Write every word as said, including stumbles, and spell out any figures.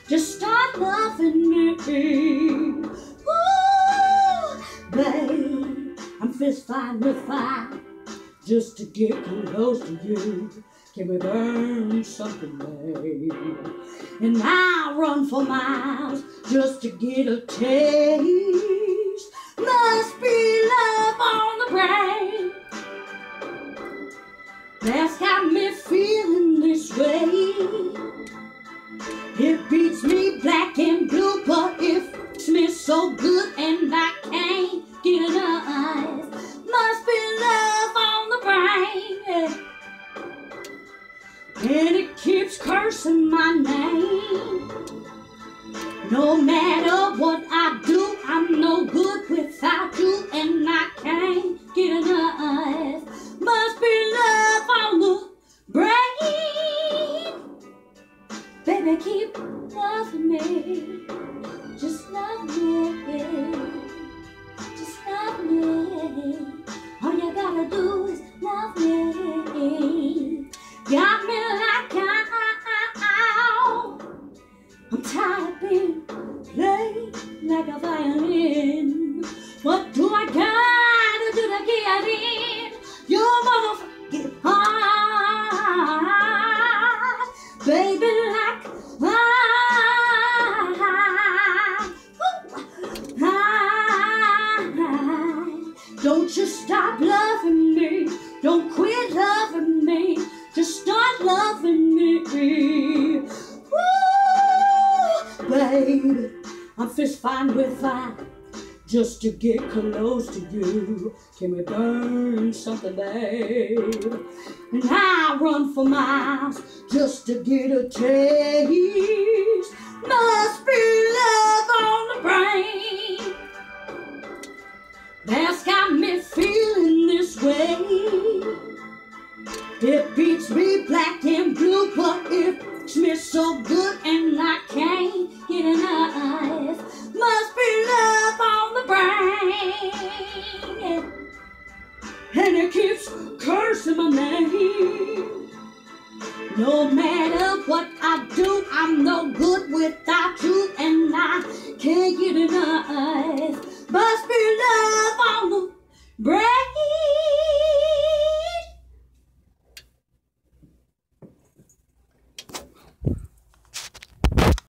just start loving me. Ooh, babe, I'm fist fighting with fire just to get close to you. Can we burn something, babe? And I'll run for miles just to get a taste. Must be love on the brain that's got me feeling this way. It beats me black and blue, but it f***s me so good and I can't get enough. Must be love on the brain, and it keeps cursing my name. No matter what I do, I'm no good without you, and I can't get enough. Must be love on the brain. Baby, keep loving me. Just love me. Just love me. All you gotta do is love me. Got me like ow. I'm tired of being played like a violin. What do I gotta do to get in your motherfucking heart? Baby, like I, I, don't you stop loving me. Don't quit loving me. Just start loving me. Woo, babe, I'm fist fighting with fire just to get close to you. Can we burn something, babe? And I run for miles just to get a taste.